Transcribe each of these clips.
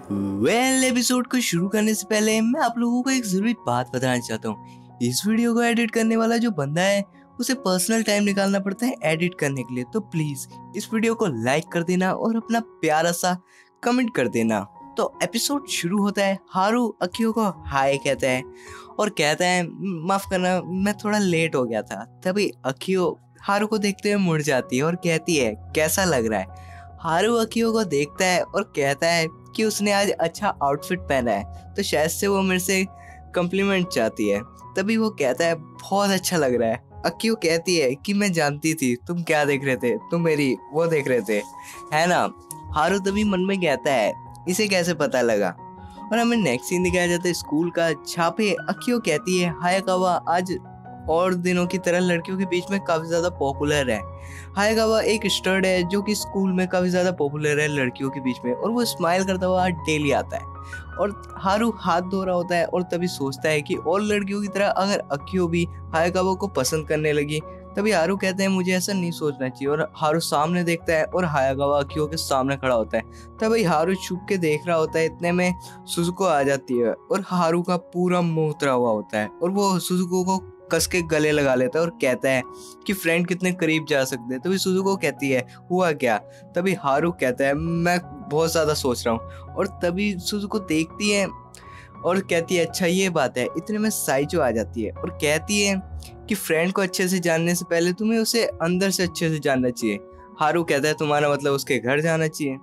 Episode को शुरू करने से पहले मैं आप लोगों को एक जरूरी बात बताना चाहता हूँ। इस वीडियो को एडिट करने वाला जो बंदा है उसे पर्सनल टाइम निकालना पड़ता है एडिट करने के लिए, तो प्लीज इस वीडियो को लाइक कर देना और अपना प्यारा सा कमेंट कर देना। तो एपिसोड शुरू होता है, हारू अखियो को हाय कहता है और कहता है माफ करना मैं थोड़ा लेट हो गया था। तभी अखियो हारू को देखते हुए मुड़ जाती है और कहती है कैसा लग रहा है। हारू अखियो को देखता है और कहता है कि उसने आज अच्छा आउटफिट पहना है तो शायद से वो मेरे से कम्प्लीमेंट चाहती है। तभी वो कहता है बहुत अच्छा लग रहा है। अक्यू कहती है कि मैं जानती थी तुम क्या देख रहे थे, तुम मेरी वो देख रहे थे, है ना। हारू तभी मन में कहता है इसे कैसे पता लगा। और हमें नेक्स्ट सीन दिखाया जाता है स्कूल का, जहाँ पे अक्यू कहती है हायाकावा आज और दिनों की तरह लड़कियों के बीच में काफी ज्यादा पॉपुलर है। हायाकावा एक स्टड है जो कि स्कूल में काफी ज्यादा पॉपुलर है लड़कियों के बीच में, और वो स्माइल करता हुआ डेली आता है। और हारू हाथ धो रहा होता है और तभी सोचता है कि और लड़कियों की तरह अगर अक्यो भी हायाकावा को पसंद करने लगी। तभी हारू कहते हैं मुझे ऐसा नहीं सोचना चाहिए, और हारू सामने देखता है और हायाकावा अक्यो के सामने खड़ा होता है। तभी हारू छुप के देख रहा होता है, इतने में सुजुको आ जाती है और हारू का पूरा मुंह उतरा हुआ होता है और वो सुजुको को कस के गले लगा लेता है और कहता है कि फ्रेंड कितने करीब जा सकते हैं। तभी सुजुको कहती है हुआ क्या। तभी हारू कहता है मैं बहुत ज्यादा सोच रहा हूँ। और तभी सुजुको देखती है और कहती है अच्छा ये बात है। इतने में साइजो आ जाती है और कहती है कि फ्रेंड को अच्छे से जानने से पहले तुम्हें उसे अंदर से अच्छे से जानना चाहिए। हारू कहता है तुम्हारा मतलब उसके घर जाना चाहिए।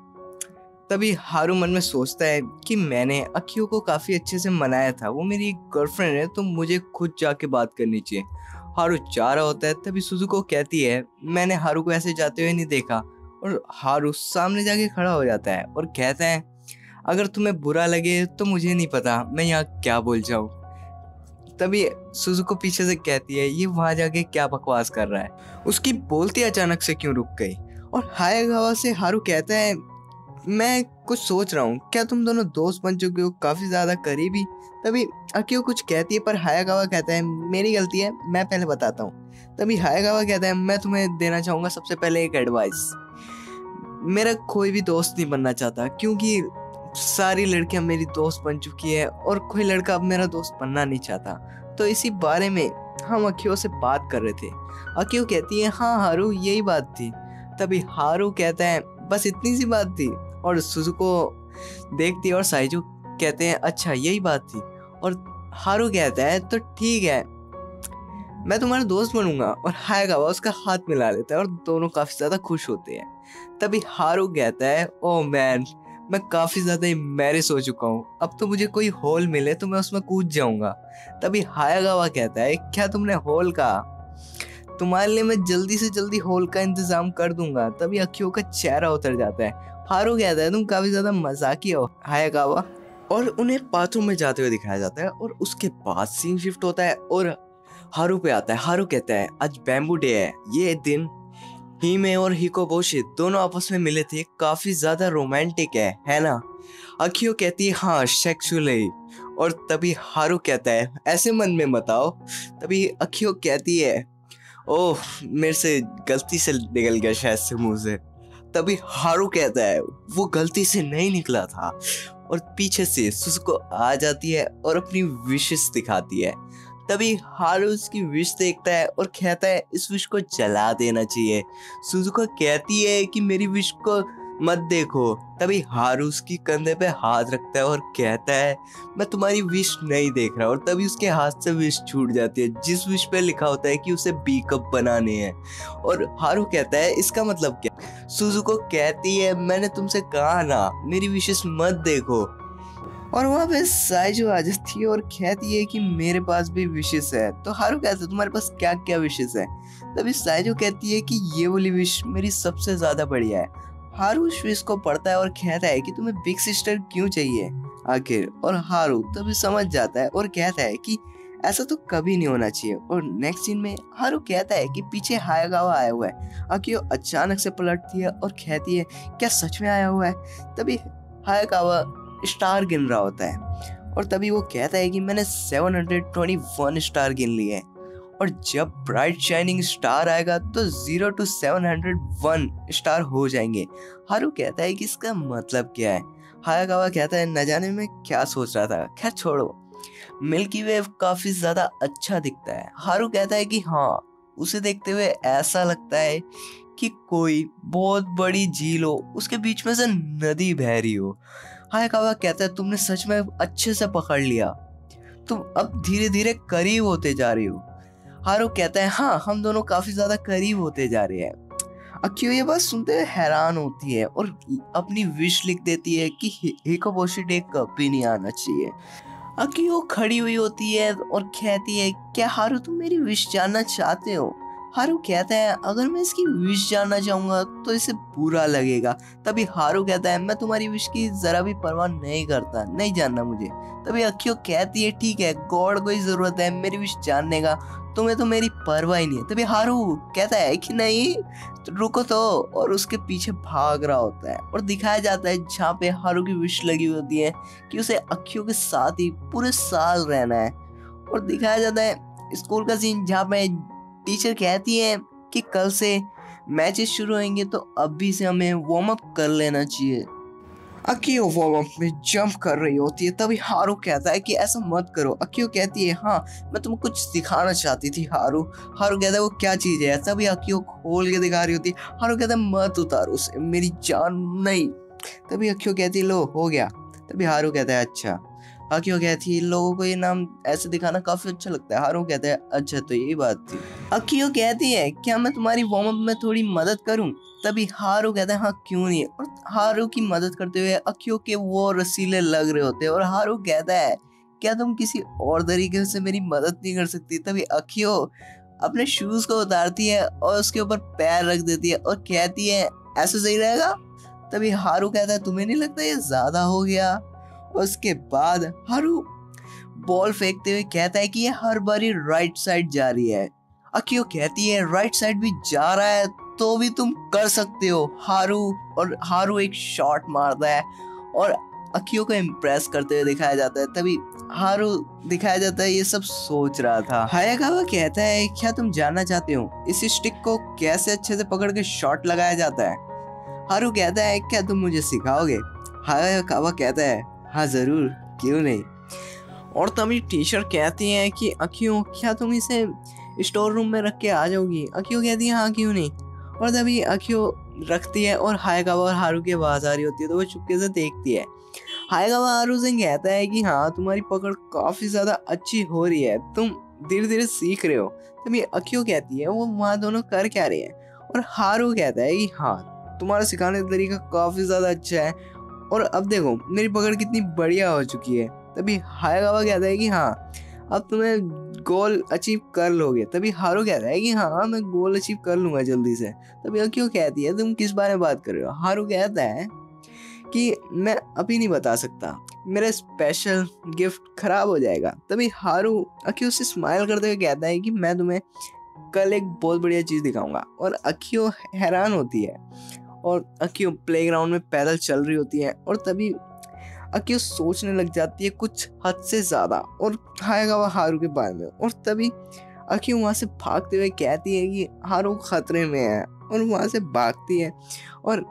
तभी हारू मन में सोचता है कि मैंने अक्यो को काफी अच्छे से मनाया था, वो मेरी गर्लफ्रेंड है तो मुझे खुद जाके बात करनी चाहिए। हारू जा रहा होता है, तभी सुजुको कहती है मैंने हारू को ऐसे जाते हुए नहीं देखा। और हारू सामने जाके खड़ा हो जाता है और कहता है अगर तुम्हें बुरा लगे तो मुझे नहीं पता मैं यहाँ क्या बोल जाऊँ। तभी सुजुको पीछे से कहती है ये वहां जाके क्या बकवास कर रहा है, उसकी बोलती अचानक से क्यों रुक गई। और हायाकावा से हारू कहता है मैं कुछ सोच रहा हूँ, क्या तुम दोनों दोस्त बन चुके हो काफी ज्यादा करीबी। तभी अक्यो कुछ कहती है पर हायाकावा कहता है मेरी गलती है, मैं पहले बताता हूँ। तभी हायाकावा कहता है मैं तुम्हें देना चाहूंगा सबसे पहले एक एडवाइस। मेरा कोई भी दोस्त नहीं बनना चाहता क्योंकि सारी लड़कियां मेरी दोस्त बन चुकी है और कोई लड़का अब मेरा दोस्त बनना नहीं चाहता। तो इसी बारे में हम अक्यो से बात कर रहे थे। अक्यो कहती है हाँ हारू यही बात थी। तभी हारू कहता है बस इतनी सी बात थी। और सुजुको देखती है और साइजो कहते हैं अच्छा यही बात थी। और हारू कहता है तो ठीक है मैं तुम्हारा दोस्त बनूंगा। और हायाकावा उसका हाथ मिला लेता है और दोनों काफी ज्यादा खुश होते हैं। तभी हारू कहता है ओह मैन मैं काफी ज्यादा एम्बैरेस हो चुका हूँ, अब तो मुझे कोई होल मिले तो मैं उसमें कूद जाऊंगा। तभी हायाकावा कहता है क्या तुमने होल कहा, तुम्हारे लिए मैं जल्दी से जल्दी होल का इंतजाम कर दूंगा। तभी अक्यो का चेहरा उतर जाता है। हारू कहता है तुम काफी ज्यादा मजाकी हो हायाकावा। और उन्हें बाथरूम में जाते हुए दिखाया जाता है और उसके बाद सीन शिफ्ट होता है और हारू पे आता है। हारू कहता है आज बैम्बू डे है, ये दिन हिमे और हिकोबोशी दोनों आपस में मिले थे, काफी ज्यादा रोमांटिक है ना। अक्यो कहती है हाँ सेक्सुअली। और तभी हारू कहता है ऐसे मन में मत आओ। तभी अक्यो कहती है ओह मेरे से गलती से निकल गया शायद से मुंह से। तभी हारू कहता है वो गलती से नहीं निकला था। और पीछे से सुजुको आ जाती है और अपनी विशेस दिखाती है। तभी हारू उसकी विश देखता है और कहता है इस विश को जला देना चाहिए। सुजुको कहती है कि मेरी विश को मत देखो। तभी हारू उसकी कंधे पे हाथ रखता है और कहता है मैं तुम्हारी विश नहीं देख रहा। और तभी उसके हाथ से विश छूट जाती है जिस विश पे लिखा होता है कि उसे बी कप बनाने हैं। और हारू कहता है इसका मतलब क्या। सुजुको कहती है मैंने तुमसे कहा ना मेरी विशेस मत देखो। और वहाँ पे साइजो आ जाती है और कहती है कि मेरे पास भी विशेस है। तो हारू कहता है तुम्हारे पास क्या क्या विशेस है। तभी साइजो कहती है कि ये वाली विश मेरी सबसे ज्यादा बढ़िया है। हारू उस विश को पढ़ता है और कहता है कि तुम्हें बिग सिस्टर क्यों चाहिए आखिर। और हारू तभी समझ जाता है और कहता है कि ऐसा तो कभी नहीं होना चाहिए। और नेक्स्ट सीन में हारू कहता है कि पीछे हायाकावा आया हुआ है। अक्यो अचानक से पलटती है और कहती है क्या सच में आया हुआ है। तभी हायाकावा स्टार गिन रहा होता है और तभी वो कहता है कि मैंने 721 स्टार गिन लिए हैं और जब ब्राइट शाइनिंग स्टार आएगा तो 0 to 701 स्टार हो जाएंगे। हारू कहता है कि इसका मतलब क्या है। हायाकावा कहता है न जाने मैं क्या सोच रहा था, खैर छोड़ो, मिल्की वे काफी ज्यादा अच्छा दिखता है। हारू कहता है कि हाँ, उसे देखते हुए ऐसा लगता है कि कोई बहुत बड़ी झील हो, उसके बीच में से नदी बह रही हो। हायाकावा कहता है तुमने सच में अच्छे से पकड़ लिया, तुम अब धीरे धीरे करीब होते जा रही हो। हारू कहता है हाँ, हम दोनों काफी ज्यादा करीब होते जा रहे हैं। अक्यो ये बात सुनते हुए हैरान होती है और अपनी विश लिख देती है कि हिकोबोशी डे कभी नहीं आना चाहिए। अक्यो खड़ी हुई होती है और कहती है क्या हारू तुम मेरी विश जानना चाहते हो? हारू कहता है अगर मैं इसकी विश जानना चाहूंगा तो इसे बुरा लगेगा। तभी हारू कहता है मैं तुम्हारी विश की जरा भी परवाह नहीं करता, नहीं जानना मुझे। तभी अक्यो कहती है ठीक है, गॉड को ही जरूरत है मेरी विश जानने का, तुम्हें तो मेरी परवाह ही नहीं है। तभी हारू कहता है कि नहीं तो रुको तो, और उसके पीछे भाग रहा होता है और दिखाया जाता है जहाँ पे हारू की विश लगी होती है कि उसे अक्यो के साथ ही पूरे साल रहना है। और दिखाया जाता है स्कूल का सीन जहाँ पे टीचर कहती है कि कल से मैचेस शुरू होंगे तो अभी से हमें वार्म अप कर लेना चाहिए। अक्यो वार्म अप में जंप कर रही होती है। तभी हारू कहता है कि ऐसा मत करो। अक्यो कहती है हाँ, मैं तुम्हें कुछ सिखाना चाहती थी हारू। हारू कहता है वो क्या चीज है? तभी अक्यो खोल के दिखा रही होती है। हारू कहता है मत उतारो उसे, मेरी जान नहीं। तभी अक्यो कहती है लो हो गया। तभी हारू कहता है अच्छा। अक्यो कहती है लोगों को ये नाम ऐसे दिखाना काफी अच्छा लगता है। हारू कहता है अच्छा तो यही बात थी। अक्यो कहती है क्या मैं तुम्हारी वार्म अप में थोड़ी मदद करूं? तभी हारू कहता है हाँ क्यों नहीं। और हारू की मदद करते हुए अक्यो के वो रसीले लग रहे होते हैं और हारू कहता है क्या तुम किसी और तरीके से मेरी मदद नहीं कर सकती? तभी अक्यो अपने शूज को उतारती है और उसके ऊपर पैर रख देती है और कहती है ऐसे सही रहेगा? तभी हारू कहता है तुम्हें नहीं लगता ये ज्यादा हो गया? उसके बाद हारू बॉल फेंकते हुए कहता है कि ये हर बारी राइट साइड जा रही है। अक्यो कहती है राइट साइड भी जा रहा है तो भी तुम कर सकते हो हारू। और हारू एक शॉट मारता है और अक्यो को इम्प्रेस करते हुए दिखाया जाता है। तभी हारू दिखाया जाता है ये सब सोच रहा था। हायाकावा कहता है क्या तुम जानना चाहते हो इस स्टिक को कैसे अच्छे से पकड़ के शॉट लगाया जाता है? हारू कहता है क्या तुम मुझे सिखाओगे? हायाकावा कहता है हाँ जरूर, क्यों नहीं। और तभी टीचर कहती है कि अक्यो क्या तुम इसे स्टोर रूम में रख के आ जाओगी? अक्यो कहती है हाँ क्यों नहीं। और तभी अक्यो रखती है और हायाकावा और हारू की आवाज आ रही होती है तो वो चुपके से देखती है। हायाकावा हारू से कहता है कि हाँ तुम्हारी पकड़ काफी ज्यादा अच्छी हो रही है, तुम धीरे धीरे सीख रहे हो। तभी अक्यो कहती है वो वहाँ दोनों कर क्या रहे हैं? और हारू कहता है कि हाँ तुम्हारा सिखाने का तरीका काफी ज्यादा अच्छा है और अब देखो मेरी पकड़ कितनी बढ़िया हो चुकी है। तभी हायाकावा कहता है कि हाँ अब तुम्हें गोल अचीव कर लोगे। तभी हारू कहता है कि हाँ मैं गोल अचीव कर लूंगा जल्दी से। तभी अक्यो कहती है तुम किस बारे में बात कर रहे हो? हारू कहता है कि मैं अभी नहीं बता सकता, मेरा स्पेशल गिफ्ट खराब हो जाएगा। तभी हारू अक्यो से स्माइल करते हुए कहता है कि मैं तुम्हें कल एक बहुत बढ़िया चीज दिखाऊंगा। और अक्यो हैरान होती है और अक्यो प्लेग्राउंड में पैदल चल रही होती है और तभी अक्यो सोचने लग जाती है कुछ हद से ज्यादा और हायाकावा हारू के बारे में। और तभी अक्यो वहां से भागते हुए कहती है कि हारू खतरे में है और वहां से भागती है और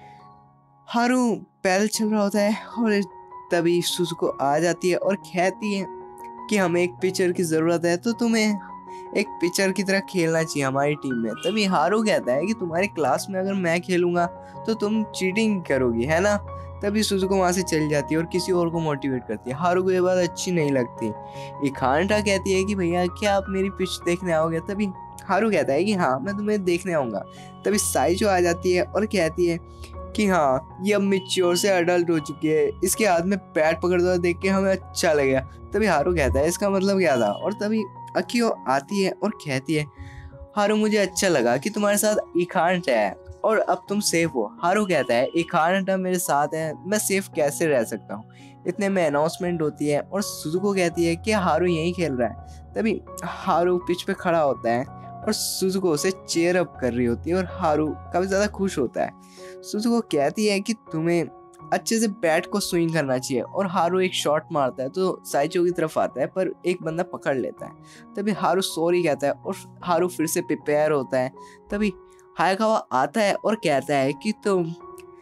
हारू पैदल चल रहा होता है। और तभी सुजुको आ जाती है और कहती है कि हमें एक पिचर की जरूरत है तो तुम्हें एक पिचर की तरह खेलना चाहिए हमारी टीम में। तभी हारू कहता है कि तुम्हारी क्लास में अगर मैं खेलूंगा तो तुम चीटिंग करोगी है ना। तभी सुजुको वहां से चल जाती है और किसी और को मोटिवेट करती है। हारू को ये बात अच्छी नहीं लगती। इकांटा कहती है कि भैया क्या आप मेरी पिच देखने आओगे? तभी हारू कहता है कि हाँ मैं तुम्हें देखने आऊंगा। तभी साइजो आ जाती है और कहती है कि हाँ ये अब मैच्योर से अडल्ट हो चुकी है, इसके हाथ में पैड पकड़ता हुआ देख के हमें अच्छा लगेगा। तभी हारू कहता है इसका मतलब क्या था? और तभी अक्यो आती है और कहती है हारू मुझे अच्छा लगा कि तुम्हारे साथ इकांटा है और अब तुम सेफ हो। हारू कहता है इकांटा मेरे साथ है, मैं सेफ कैसे रह सकता हूँ? इतने में अनाउंसमेंट होती है और सुजुको कहती है कि हारू यहीं खेल रहा है। तभी हारू पिच पे खड़ा होता है और सुजुको उसे चेयर अप कर रही होती है और हारू काफी ज्यादा खुश होता है। सुजुको कहती है कि तुम्हें अच्छे से बैट को स्विंग करना चाहिए और हारू एक शॉट मारता है तो साइचो की तरफ आता है पर एक बंदा पकड़ लेता है। तभी हारू सॉरी कहता है और हारू फिर से प्रिपेयर होता है। तभी हायाकावा आता है और कहता है कि तुम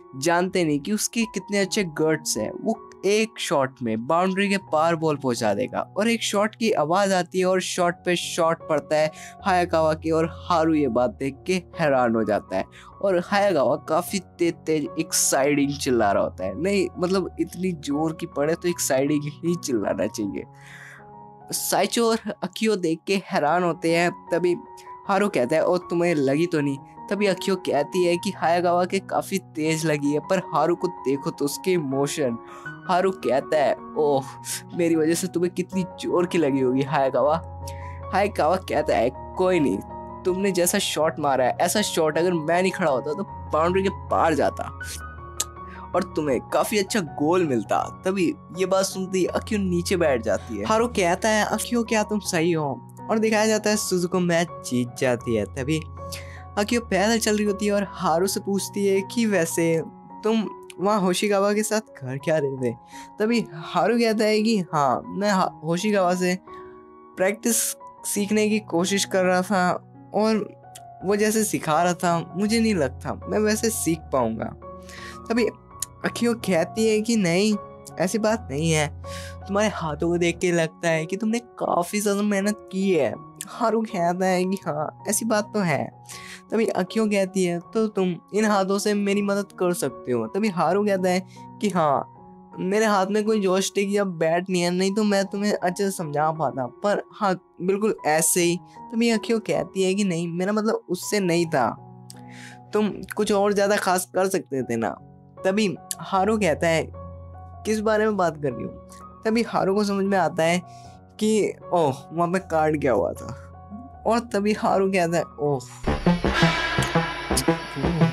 जानते नहीं कि उसके कितने अच्छे गट्स हैं। वो एक शॉट में बाउंड्री के पार बॉल पहुंचा देगा और एक शॉट की आवाज आती है और शॉट पे शॉट पड़ता है हायाकावा की, और हारू ये बात देख के हैरान हो जाता है और हायाकावा काफी तेज तेज एक्साइटिंग चिल्ला रहा होता है। नहीं मतलब इतनी जोर की पड़े तो एक्साइटिंग ही चिल्लाना चाहिए। साइचो और अकियो देख के हैरान होते हैं। तभी हारू कहता है और तुम्हें लगी तो नहीं। तभी अकियो कहती है कि हायाकावा के काफी तेज लगी है, पर हारू को देखो तो उसके इमोशन। हारू कहता है ओह मेरी वजह से तुम्हें कितनी जोर की लगी होगी हायाकावा। हायाकावा कहता है कोई नहीं, तुमने जैसा शॉट मारा है ऐसा शॉट अगर मैं नहीं खड़ा होता तो बाउंड्री के पार जाता और तुम्हें काफी अच्छा गोल मिलता। तभी ये बात सुनती अकियो नीचे बैठ जाती है। हारू कहता है अकियो क्या तुम सही हो, और दिखाया जाता है सुजुको मैच जीत जाती है। तभी अकियो पैदल चल रही होती है और हारू से पूछती है कि वैसे तुम वहाँ होशिगावा के साथ घर क्या रहे थे। तभी हारू कहता है कि हाँ मैं होशिगावा से प्रैक्टिस सीखने की कोशिश कर रहा था और वो जैसे सिखा रहा था मुझे नहीं लगता मैं वैसे सीख पाऊंगा। तभी अकियो कहती है कि नहीं ऐसी बात नहीं है, तुम्हारे हाथों को देख के लगता है कि तुमने काफ़ी ज़्यादा मेहनत की है। हारू कहता है कि हाँ ऐसी बात तो है। तभी अकियो कहती है तो तुम इन हाथों से मेरी मदद कर सकते हो। तभी हारू कहता है कि हाँ मेरे हाथ में कोई जॉयस्टिक या बैट नहीं है, नहीं तो मैं तुम्हें अच्छे से समझा पाता, पर हाँ बिल्कुल ऐसे ही। तभी अकियो कहती है कि नहीं मेरा मतलब उससे नहीं था, तुम कुछ और ज़्यादा खास कर सकते थे ना। तभी हारू कहता है किस बारे में बात कर रही हूँ। तभी हारू को समझ में आता है कि ओह वहाँ पे कार्ड क्या हुआ था, और तभी हारू कहता है ओह